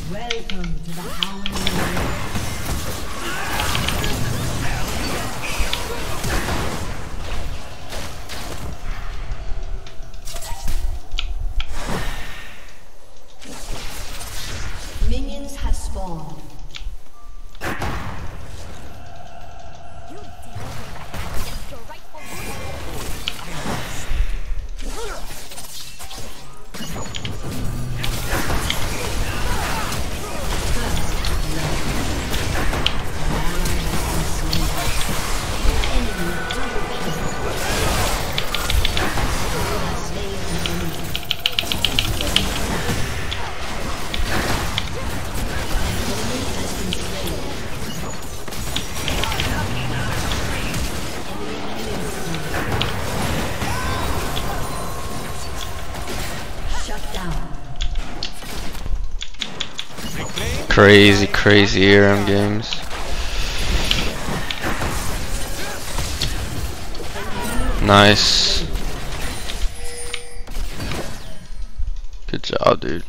Welcome to the Howling. Minions have spawned. Crazy ARM games. Nice. Good job, dude.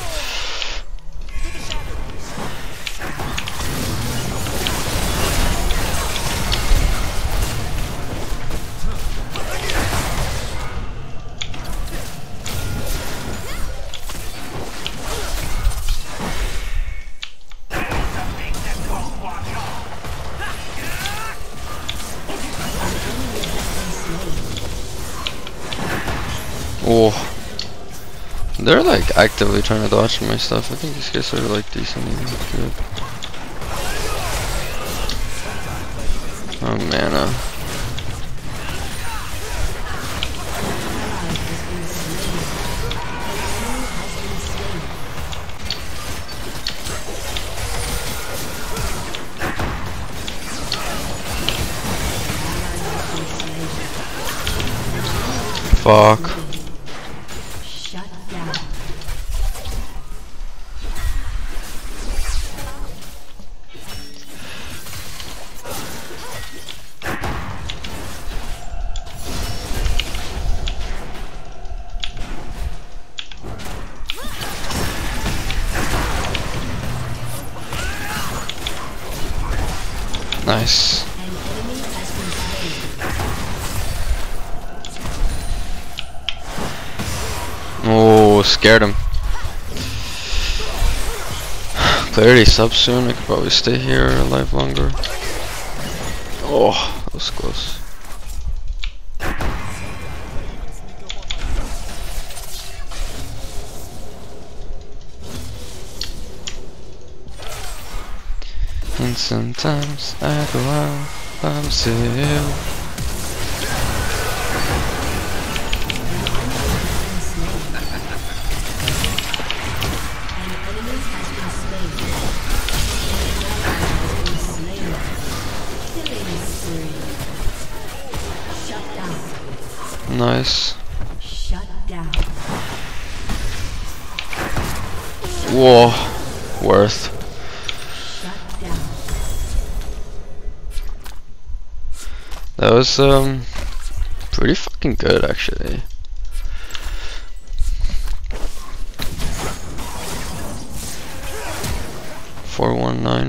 Oh, they're like actively trying to dodge my stuff. I think these guys are like decently good. Oh mana. Fuck. Nice. Oh, scared him. Clearly sub soon. I could probably stay here alive longer. Oh, that was close. And sometimes I go out by myself. Nice. Shut down. Whoa, worth. Shut down. That was pretty fucking good actually. 419.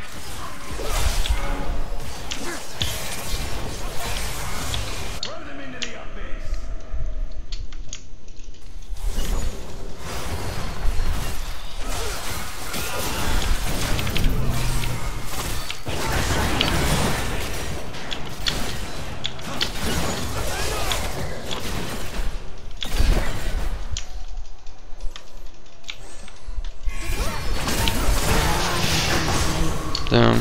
Damn.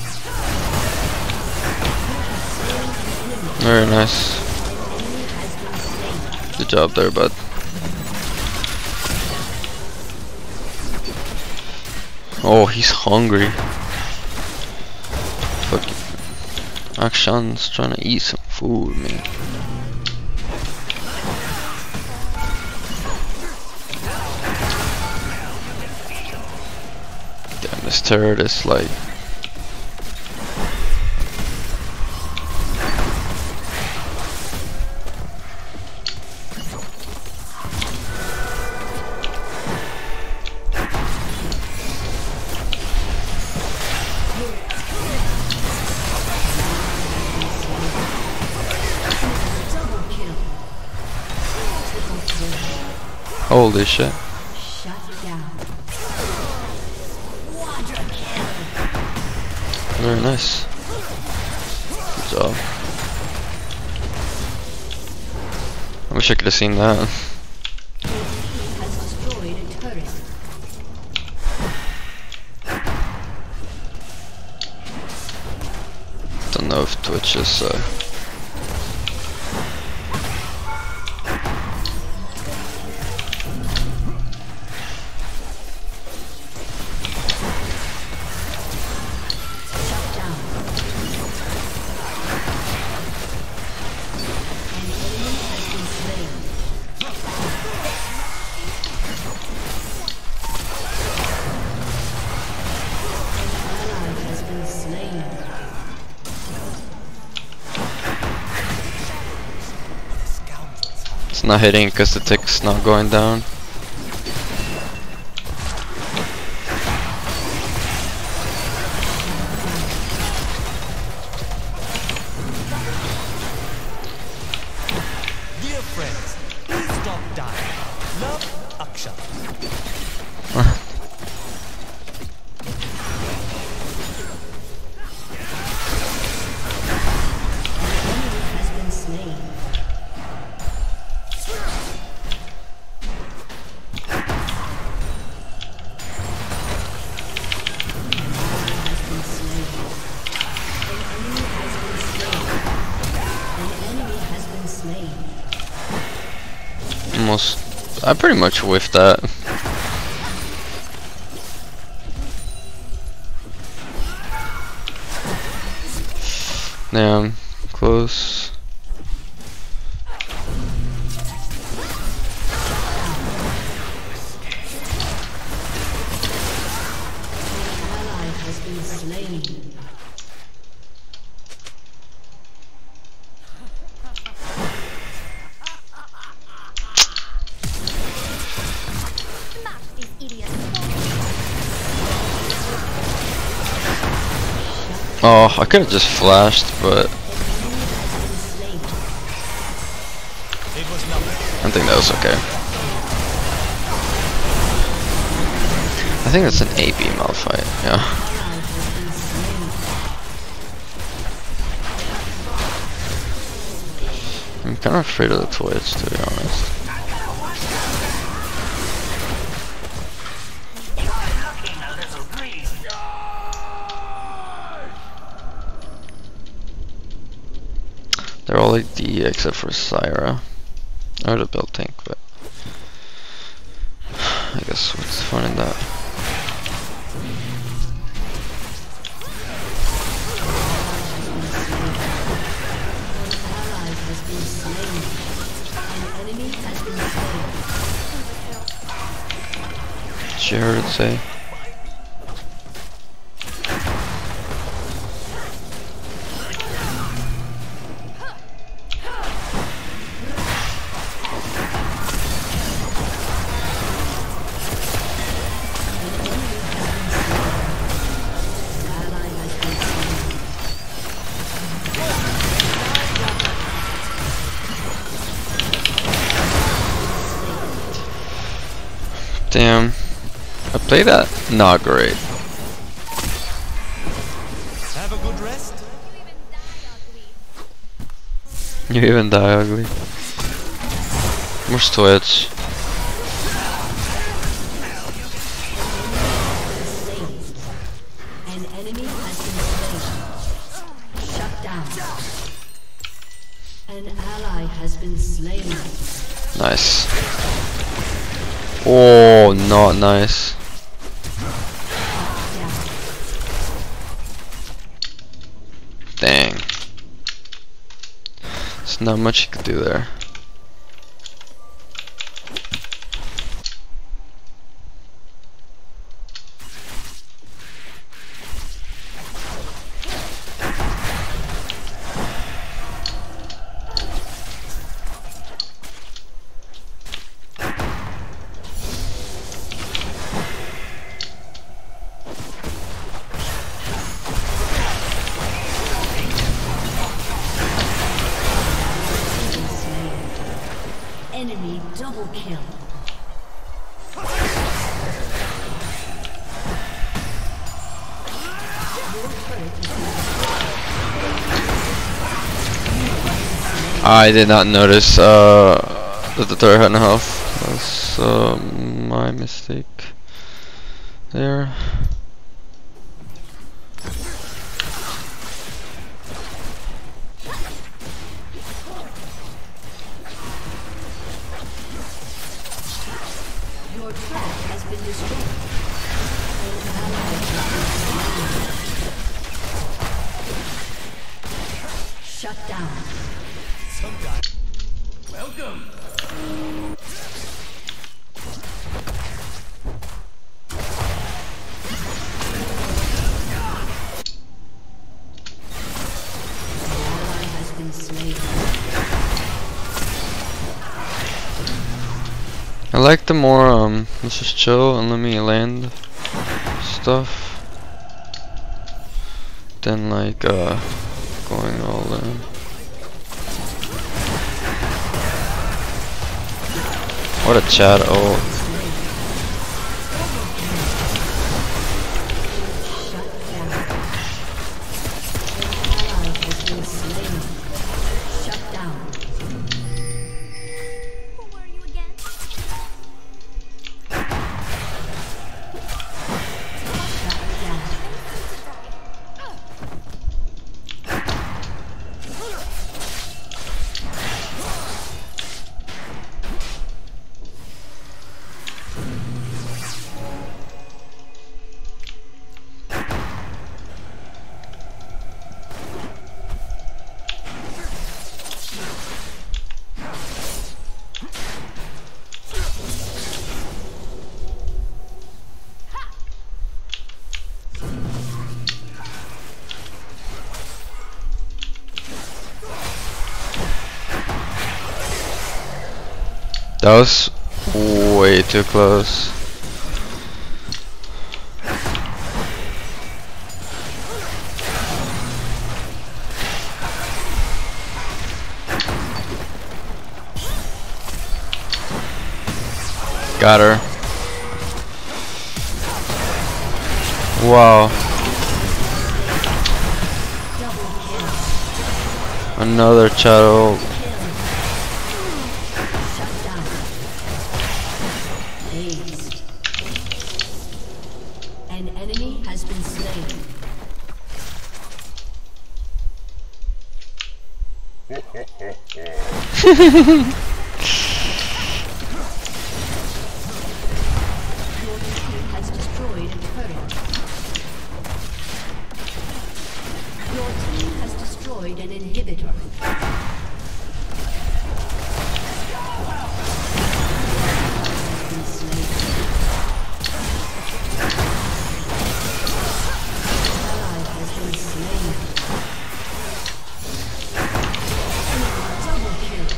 Very nice. Good job there, bud. Oh, he's hungry. Fucking Akshan's trying to eat some food, man. Damn, this turret is like... Holy shit. Shut down. Very nice. Good job. I wish I could have seen that. Has destroyed a turret. Don't know if Twitch is it's not hitting because the tick's not going down. Dear friends, please stop dying. Love, Akshan. Has been slain. Almost. I pretty much whiffed that. Damn, close. Ally has been slain. Oh, I could have just flashed, but It was nothing. I think that was okay. I think it's an AB Malphite, yeah. I'm kind of afraid of the Twitch, to be honest. They're all like D except for Syra. Or the build tank, but I guess what's the fun in that? Ally has been slain. An enemy has been slain. She heard it say. Damn. I played that not great. Have a good rest. You even die ugly. Where's Twitch? An enemy has been slain. Shut down. An ally has been slain. Nice. Oh, not nice. Dang. There's not much you could do there. Enemy double kill. I did not notice that the turret had no health. That's my mistake there. Your turret has been destroyed. Shut down. Welcome. Ally has been slain. I like the more let's just chill and let me land stuff than like going all in. What a chat ult. Shut down. Ally has been slain. Shut down. Who were you again? Shut down. That was way too close. Got her. Wow. Another shadow. Shut down. Aced. An enemy has been slain. Your team has destroyed a turret. Your team has destroyed an inhibitor. Been slain. Ally has been slain. Double kill.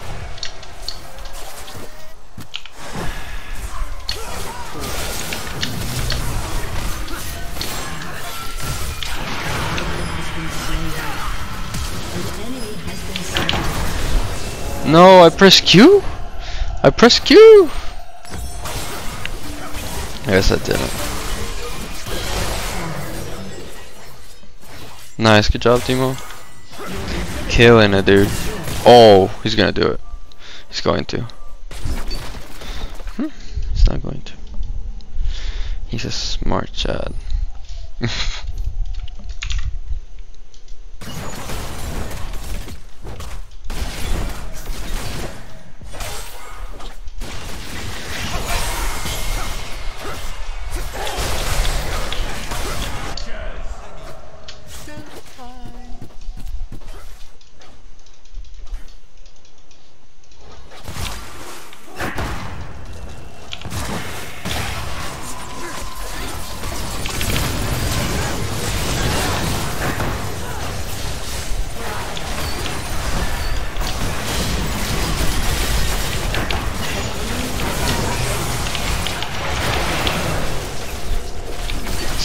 No, I pressed Q? I pressed Q? I guess I didn't. Nice, good job, Timo. Killing it, dude. Oh, he's gonna do it. He's going to. He's not going to. He's a smart Chad.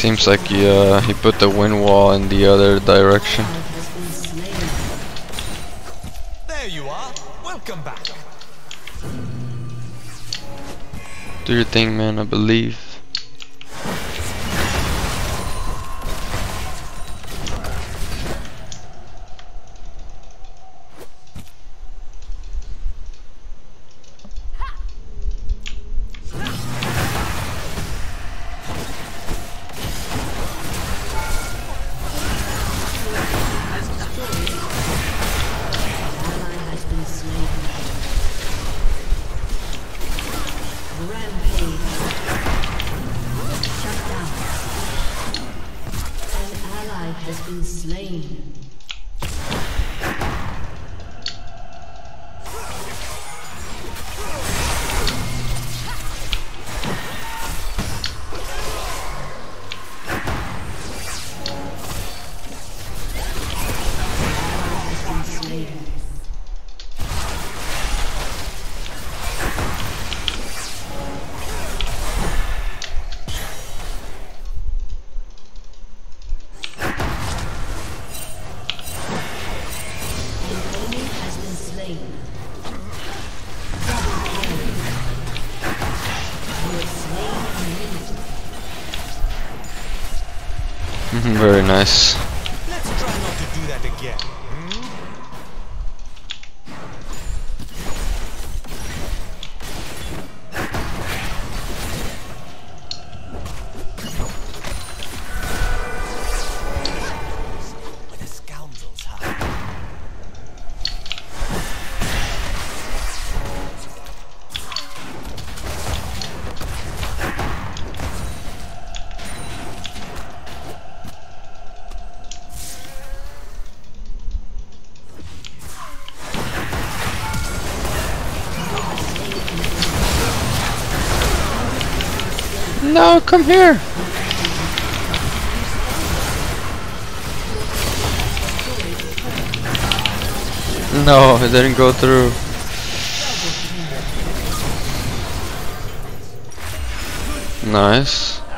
Seems like he put the wind wall in the other direction. Has been slain. There you are. Welcome back. Do your thing, man. I believe. Has been slain. Very nice. Let's try not to do that again. Where the scoundrels hide. No, come here. No, it didn't go through. Nice.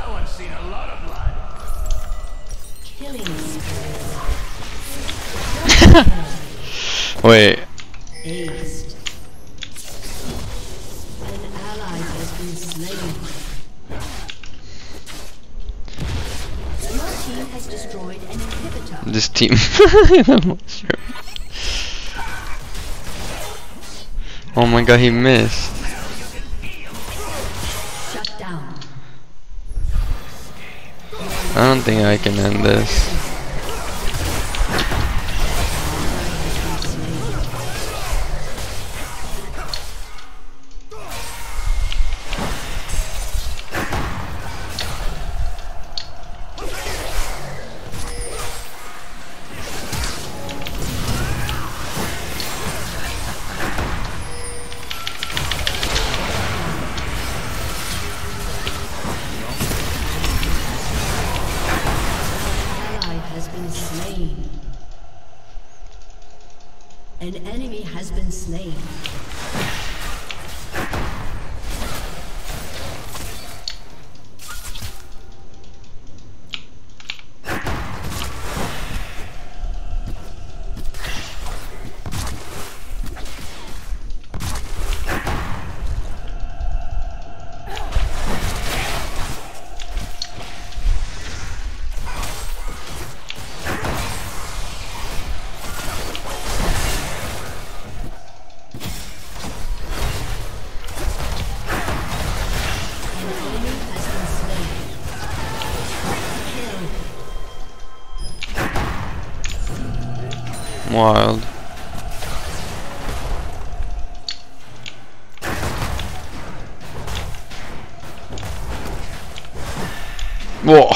Wait. Aced. An ally has been slain. Your team has destroyed an inhibitor. This team. I'm not sure. Oh my god, he missed. Shut down. I don't think I can end this. An enemy has been slain. Wild. Whoa.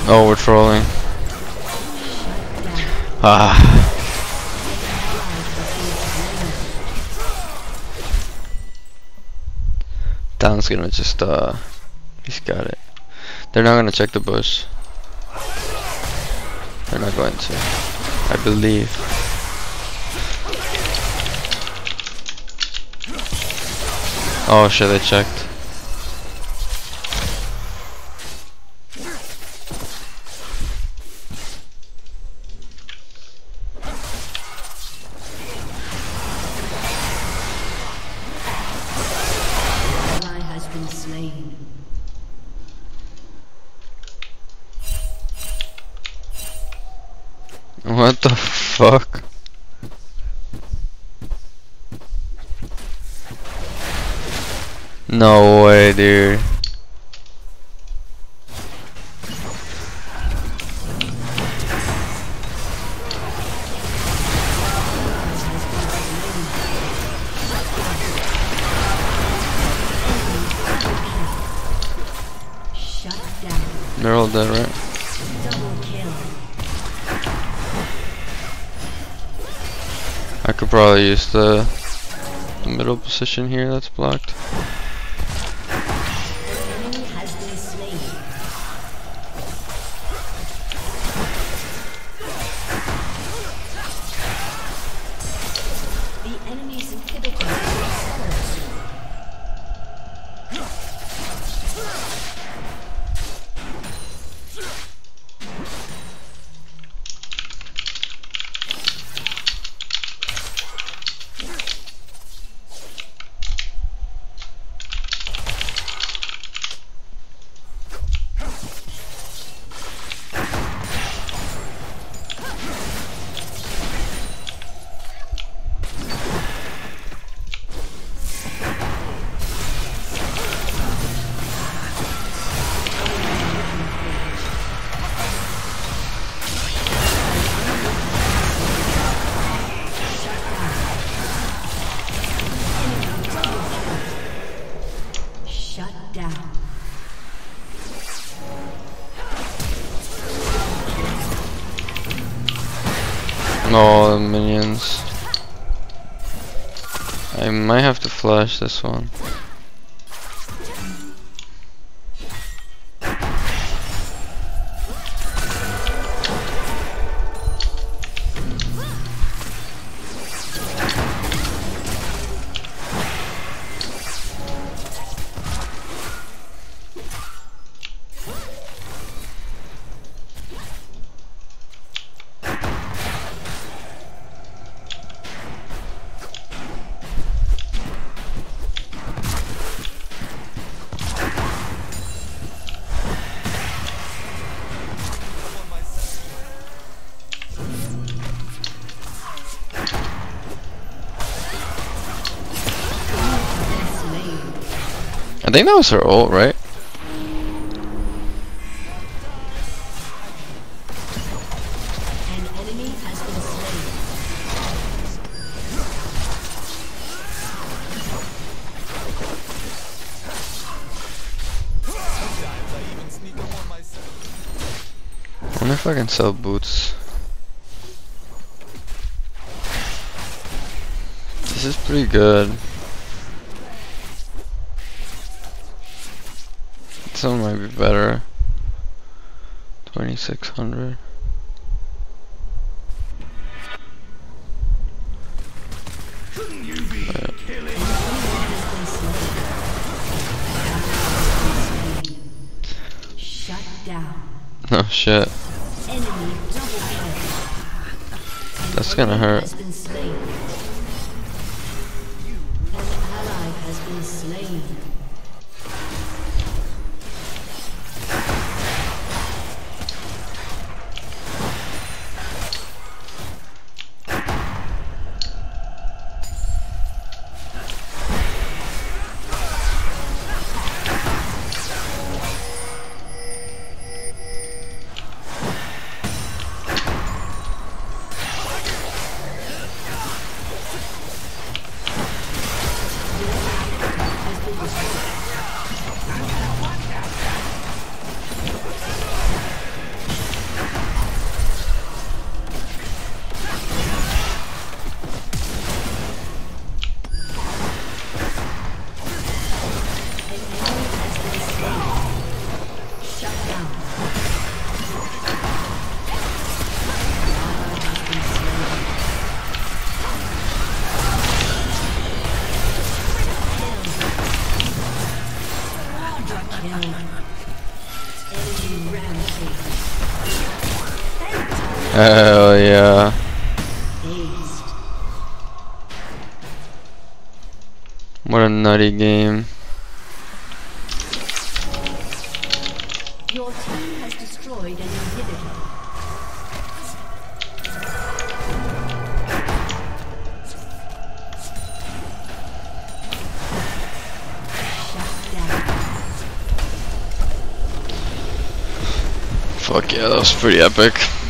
Oh, we're trolling. Ah. Don's gonna just he's got it. They're not gonna check the bush. They're not going to, I believe. Oh shit, they checked. Ally has been slain. What the fuck? No way, dude. Shut down. They're all dead, right? Double kill. I could probably use the middle position here that's blocked. Enemy has been slain. The enemy's inhibitor is accelerating. Shut down. No, the minions. I might have to flash this one. I think that was her ult, right? An enemy has been slain. Sometimes I even sneak up on myself. I wonder if I can sell boots. This is pretty good. This one might be better. 2600. Shut down. Oh shit. Enemy double kill. That's gonna hurt. Has been slain. An ally has been slain. Hell yeah. Aced. What a nutty game. Your team has destroyed an inhibitor. Shut down. Fuck yeah, that was pretty epic.